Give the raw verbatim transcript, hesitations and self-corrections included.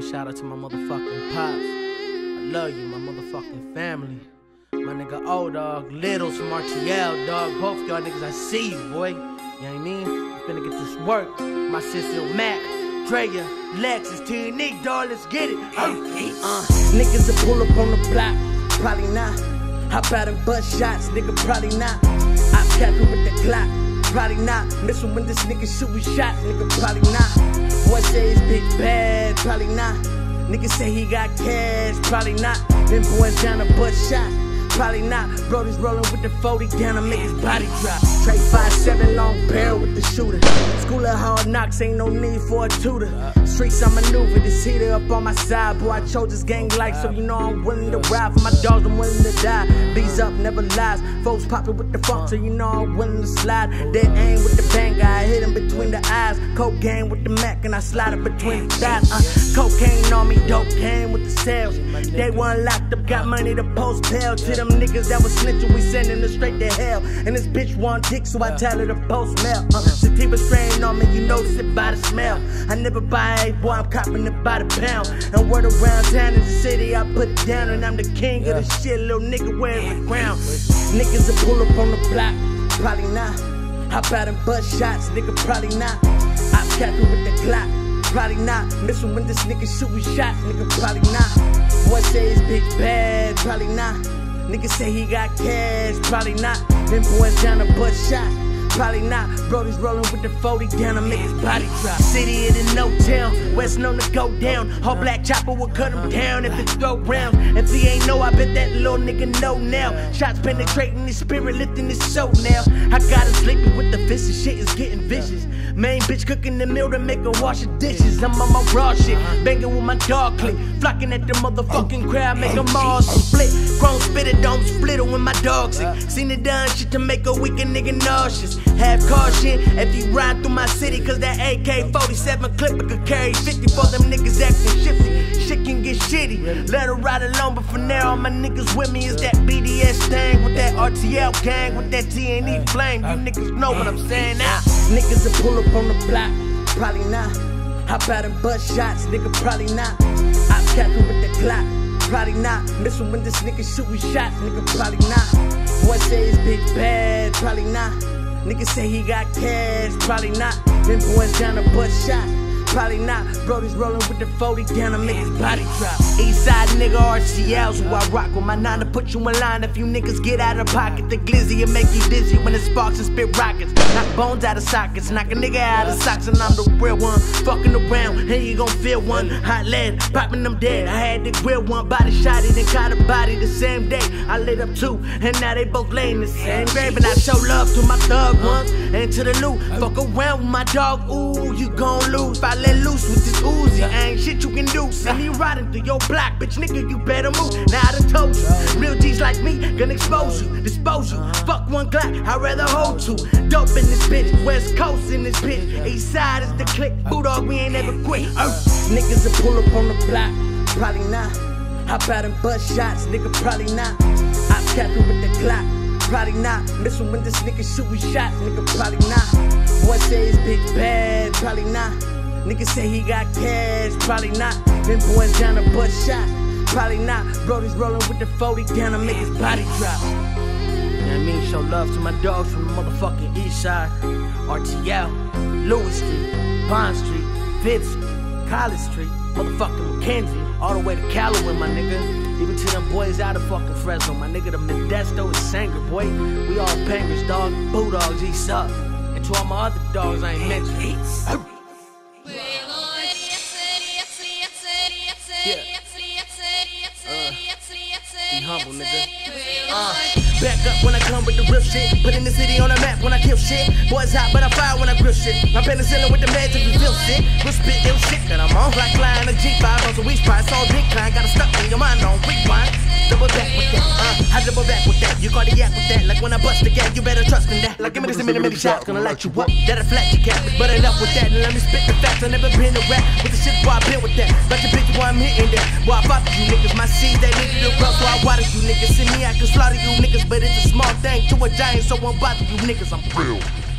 a shout out to my motherfucking pops. I love you, my motherfucking family. My nigga O-Dog, Littles from R T L, dog. Both y'all niggas, I see you, boy. You know what I mean? I'm finna get this work. My sister Mac, Drea, Lexus, T and E, dog, let's get it. Uh, uh, niggas that pull up on the block, probably not. Hop out and bust shots, nigga, probably not. I cap it with the clock, probably not. Listen when this nigga shoot with shots, nigga, probably not. Boy say his bitch bad, probably not. Nigga say he got cash, probably not. Them boys down to bust shots, probably not. Brody's rolling with the forty down to make his body drop. Trade five seven long barrel with the shooter. School of hard knocks, ain't no need for a tutor. Streets I maneuver, this heater up on my side. Boy, I chose this gang life, so you know I'm willing to ride. For my dogs, I'm willing to die. Bees up, never lies. Folks popping with the funk, so you know I'm willing to slide. Dead aim with the banger, I hit him between the eyes. Cocaine with the Mac, and I slide it between the thighs. Uh, cocaine on me, dope came with the sales. They weren't locked up, got money to post bail. To them niggas that was snitching, we sending them straight to hell. And this bitch want dick, so I tell her to post mail. Uh, Sativa strain on me, you notice it by the smell. I never buy it, boy, I'm copping it by the pound. And word around town is the city I put it down. And I'm the king of the shit, little nigga wears the crown. Niggas that pull up on the block, probably not. Hop out and bust shots, nigga, probably not. I cap it with the clock, probably not. Listen when this nigga shoot with shots, nigga, probably not. Boy say his bitch bad, probably not. Nigga say he got cash, probably not. Them boys down to bust shots, probably not. Brody's rolling with the forty down to make his body drop. City in the no town, West known to go down. All black chopper will cut him down if it throw round. If he ain't know, I bet that little nigga know now. Shots penetrating his spirit, lifting his soul now. I got him sleeping with the fist and shit is getting vicious. Main bitch cooking the meal to make her wash the dishes. I'm on my raw shit, banging with my dog clique. Flocking at the motherfucking crowd, make them all split. Grown spitter, don't split it when my dog sick. Seen it done shit to make a weaker nigga nauseous. Have caution if you ride through my city, cause that A K forty-seven clipper could carry fifty for them niggas acting shifty. Shit can get shitty, let her ride alone, but for now all my niggas with me is that B D S thing with that R T L gang, with that T and E flame. You niggas know what I'm saying now. Niggas that pull up on the block, probably not. Hop out and bust shots, nigga, probably not. I cap it with the clock, probably not. Listen when this nigga shoot with shots, nigga, probably not. Boy say his bitch bad, probably not. Nigga say he got cash, probably not. Them boys down to bust shots, probably not. Brody's rolling with the forty down to make his body drop. Eastside nigga R T L's who I rock with my nine to put you in line. If you niggas get out of pocket, the glizzy and make you dizzy when it sparks and spit rockets. Knock bones out of sockets, knock a nigga out of socks, and I'm the real one. Fucking around, and you gon' feel one. Hot lead, popping them dead. I had to grill one, body shot it and caught a body the same day. I lit up two, and now they both laying the same grave. And I show love to my thug ones and to the loot. Fuck around with my dog, ooh, you gon' lose. If I let loose with this Uzi, ain't shit you can do. See me riding through your block, bitch, nigga, you better move. Now I done told you, real G's like me gonna expose you, dispose you. Fuck one Glock, I'd rather hold two. Dope in this bitch, West Coast in this bitch. East side is the click, Bulldog, we ain't ever quit. Uh. Niggas that pull up on the block, probably not. Hop out and bust shots, nigga, probably not. I cap it with the clock, probably not. Listen when this nigga shoot with shots, nigga, probably not. Boy say his bitch bad, probably not. Nigga say he got cash, probably not. Them boys down to bust shots, probably not. Brody's rolling with the forty down to make his body drop. You know what I mean? Show love to my dogs from the motherfucking east side. R T L, Lewis Street, Bond Street, Vincent, College Street, motherfucking McKenzie, all the way to Callaway, my nigga. Even to them boys out of fucking Fresno, my nigga, the Modesto and Sanger, boy. We all bangers, dog. Bulldogs, east up. And to all my other dogs I ain't mentioned. Yeah. Uh, be humble, nigga. Uh, back up when I come with the real shit. Putting the city on the map when I kill shit. Boys hot, but I fire when I grill shit. I'm penicillin with the meds if you feel sick. We'll spit ill shit that I'm on. Black line, a G five on some weak spots. All big kind, got it stuck in your mind on rewind. Double back with that, uh, I double back with that. You cardiac with that, like when I bust the gap, you better trust in that. Like give me this a many, many shots, gonna light you up. That'll flat your cap, but enough with that. And let me spit the facts, I never been a rap. With the shit, boy, I been with that. Like the bitch, boy, I'm hitting that. Boy, I fought you niggas, my seeds, they needed to grow, so I water you niggas. See me, I can slaughter you niggas, but it's a small thing to a giant, so won't bother you niggas, I'm real.